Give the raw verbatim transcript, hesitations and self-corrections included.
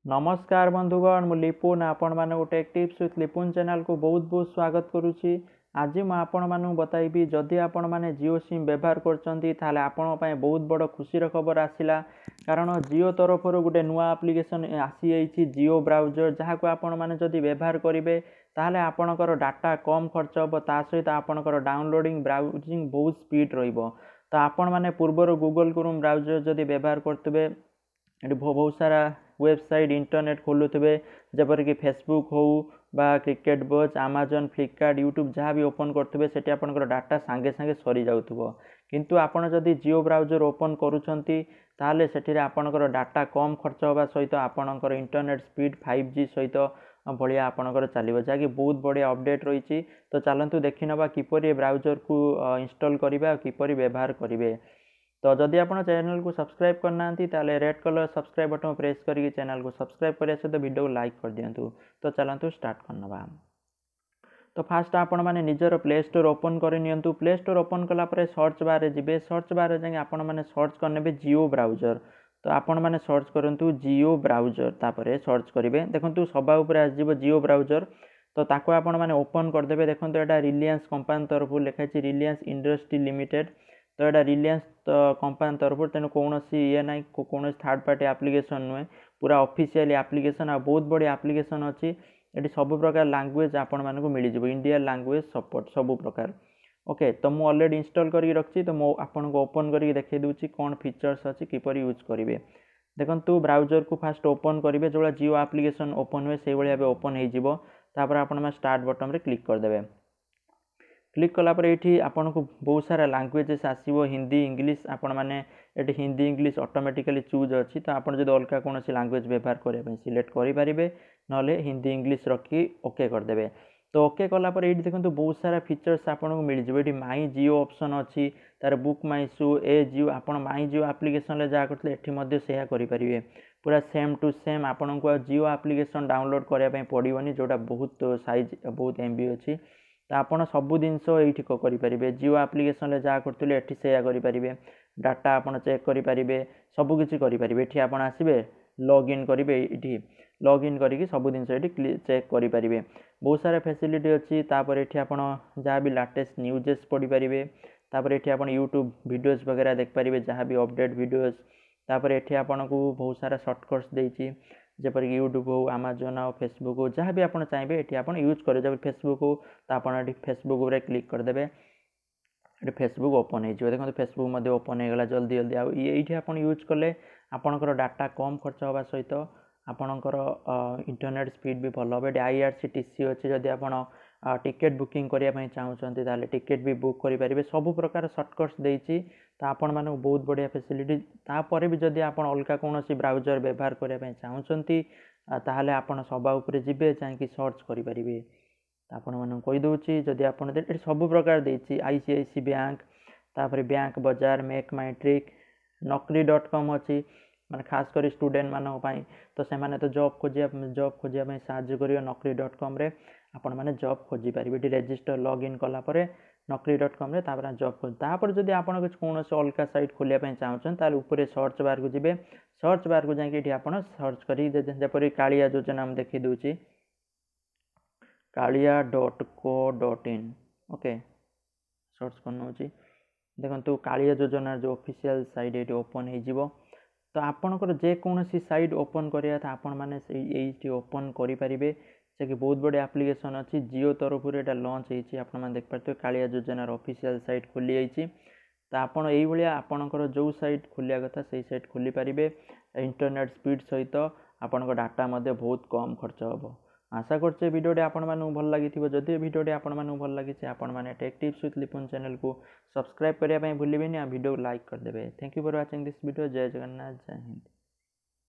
नमस्कार बंधुगण मु लिपुन आपण माने गोटे टिप्स विथ लिपुन चैनल को बहुत बहुत स्वागत करुच्ची। आज मैं आपण मानू बताइबी जदि आपण माने जियो सिम व्यवहार करचंती ताले आपण पय बहुत बड़ खुशी खबर आसिला। कारण जियो तरफ गोटे नुआ एप्लिकेशन आसी जाइछि जियो ब्राउजर, जहाँ को आपण माने जदि व्यवहार करेंगे ताले आपणकर डाटा कम खर्च हम, ता सहित आपणकर डाउनलोडिंग ब्राउजिंग बहुत स्पीड रहिबो। तो आपण माने पूर्वर गूगल क्रोम ब्राउजर जदि व्यवहार करते बहुत सारा वेबसाइट इंटरनेट खोलुवे जपरिक फेसबुक हो बा क्रिकेट बज अमेजन फ्लिपकार्ट यूट्यूब जहाँ भी ओपन करेंगे से आपंकर डाटा सांगे सांगे सरी जाऊथुबो। किंतु आपण जदि जियो ब्राउजर ओपन करूछंती ताले सेठिरे आपणकर डाटा कम खर्च होगा सहित आपणकर इंटरनेट स्पीड फाइव जी सहित बढ़िया आपणकर चलिबो, जहाँकि बहुत बढ़िया अपडेट रही। तो चलतु देखि नबा किपरि ब्राउजर को इंस्टॉल करिबा किपरि व्यवहार करिवे। तो जदि आप चैनल को सब्सक्राइब करना ताले red colour subscribe button press करके चैनल को सब्सक्राइब करने सहित वीडियो को लाइक कर दिंतु। तो चलतु स्टार्ट करनबा। तो फास्ट आपण माने निजर प्ले स्टोर ओपन कर नियंतु। प्ले स्टोर ओपन कला परे सर्च बार रे जिबे, सर्च बार रे जाके आपण माने सर्च करनेबे जियो ब्राउजर। तो आपण माने सर्च करंतु जियो ब्राउजर, तापरे सर्च करिवे। देखंतु सभा ऊपर आ जिवो जियो ब्राउजर। तो ताको आपण माने ओपन कर देबे। देखंतु एटा रिलायंस कंपनी तरफ लिखाई छि रिलायंस इंडस्ट्री लिमिटेड। तो यहाँ रिलायंस कंपनी तरफ तेणु कौन ये ना कौन थर्ड पार्टी एप्लिकेशन नुहे, पूरा ऑफिशियल एप्लिकेशन आ बहुत बड़ी एप्लिकेशन अच्छी। ये सब प्रकार लैंग्वेज आपण मानक मिल जाए, इंडियन लैंग्वेज सपोर्ट सब प्रकार। ओके, तो मुझे ऑलरेडी इंस्टॉल करके रखी। तो मुझे आपन को ओपन करके देखा दूसरी कौन फीचर्स अच्छी किपर यूज करेंगे। देखो ब्राउजर को फास्ट ओपन करेंगे, जो जियो एप्लिकेशन ओपन हुए से भाई ओपन होपर आप स्टार्ट बटन में क्लिक करदे। क्लिक कलापर ये आपन को बहुत सारा लैंग्वेजेस आसो, हिंदी इंग्लिश आपण मैंने ये हिंदी इंग्लिश ऑटोमेटिकली चूज अच्छी। तो आपड़ जब अलग कौन लैंग्वेज व्यवहार करने सिलेक्ट करेंगे, ना हिंदी इंग्लिश रखी ओके करदे। तो ओके कलापर ये देखो बहुत सारा फीचर्स आपको मिल जाए। ये माई जियो ऑप्शन अच्छी, तार बुक माई शो ए जियो आप माई जियो एप्लिकेशन जहाँ करते ये करेंगे। पूरा सेम टू सेम आपन को जियो एप्लिकेशन डाउनलोड करने पड़ोनी, जोटा बहुत साइज बहुत एमबी अच्छी। तो आपड़ सबू जिनस ये करेंगे। जियो एप्लिकेशन जहाँ करते ये करेंगे, डाटा आपड़ चेक करेंगे, सबकि करेंगे। ये आप आसवे लॉगिन करेंगे, ये लॉगिन करके सब जिन चेक करेंगे। बहुत सारा फैसिलिटी अच्छी। तापर ये आप जहाँ भी लेटेस्ट न्यूजेस पढ़ी पारे। तापर ये आप यूट्यूब वीडियोस वगैरह देख पारे, जहाँ भी अपडेट वीडियोस। तापर ये आपन को बहुत सारा सर्टकट्स देती, जपरिक यूट्यूब हो अमेजन हो फेसबुक हो जहाँ भी आप चाहिए ये आप यूज करें। जब फेसबुक हो तो आप फेसबुक रे क्लिक करदे, ये फेसबुक ओपन हो। देखो फेसबुक मध्य ओपन हो गला जल्दी जल्दी। आईटी आप यूज कले आपणकर डाटा कम खर्च होगा सहित आपणकर इंटरनेट स्पीड भी भल हे। आईआरसीटीसी अच्छी, जदि आप टिकेट बुकिंग करने चाहते ताले टिकेट भी बुक करेंगे। सब प्रकार सर्टकट्स देती। तो आपण मानक बहुत बढ़िया फैसिलिटी। तापर भी जदि आप अलग कौन ब्राउजर व्यवहार करने चाहते ताहले आपण सभा उपरे जिबे जाकि सर्च करेंगे। आपण मानक कहीदे जदि आप सब प्रकार देती आईसीआईसी बैंक, तापर bank bazaar, make my trip, Naukri dot com अच्छी माने खास कर स्टूडेंट मानक पई। तो से माने तो जॉब खोजिया जॉब खोजिया साहाय्य करियो नौकरी डॉट कॉम रे आपण माने जॉब खोजी पारिबे। ये रजिस्टर लॉगिन कला परे नौकरी डॉट कॉम रे तापर जॉब खोज। तापर जदि आपण कौन अलग साइट खोलिया पई चाहछन ताले ऊपर सर्च बार को जिबे। सर्च बार को जाके आपण सर्च करी जपरि कालिया योजना हम देखि दोची Kalia dot co dot in. Okay, search करना देखो कालिया योजना जो ऑफिशियल साइट ये ओपन हो। तो आपणकर जेकोसी साइट ओपन करिया था आपण माने ये ओपन करेंगे। से कि बहुत बड़ी एप्लिकेशन अच्छी जियो तरफ ये लॉन्च होती। आप देख पाते कालिया योजनार ऑफिशियल साइट खोली जाइए। तो आपड़ ये आपणकर जो साइट खोलिया कथा से साइट खोली पारे। इंटरनेट स्पीड सहित आपण डाटा बहुत कम खर्च हम। आशा करछे वीडियोटी आपण मानू भल लगी। जदि वीडियोटी आपण मानू भल लगी आपण माने tech tips with Lipun channel को सब्सक्राइब करने भूलें, वीडियो लाइक करदे। Thank you for watching this video. जय जगन्नाथ, जय हिंद।